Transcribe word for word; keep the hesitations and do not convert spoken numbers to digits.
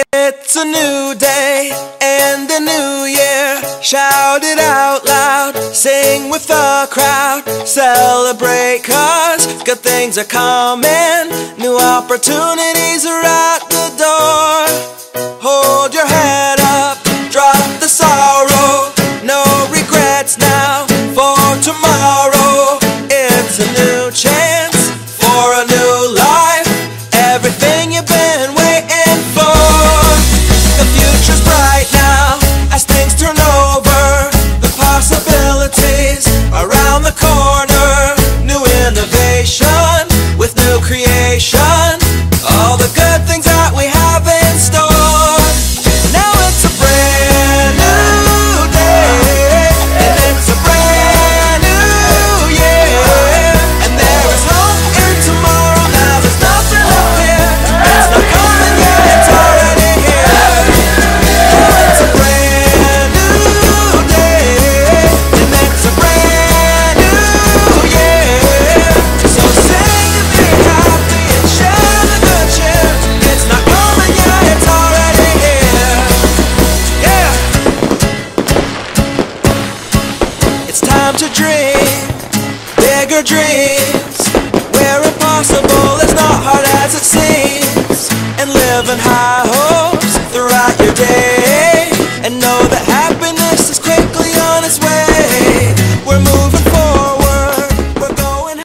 It's a new day and a new year. Shout it out loud, sing with the crowd. Celebrate, cause good things are coming. New opportunities are at the door. Hold your head up, drop the sorrow. No regrets now for tomorrow. It's a new chance for a new life. Everything you've been waiting for. The future's bright now as things turn over. The possibilities around the corner. New innovation with new creation. All the good things that we have in store. Now it's a brand new day, and it's a brand new year. And there is hope in tomorrow. Now there's nothing to fear. It's not coming yet, it's already here. Oh, it's a brand new day, and it's a brand new year. So sing and be happy and share the good cheer. It's not coming yet, it's already here. Yeah. It's time to dream bigger dreams, where impossible is not hard as it seems, and live in high hopes throughout your day.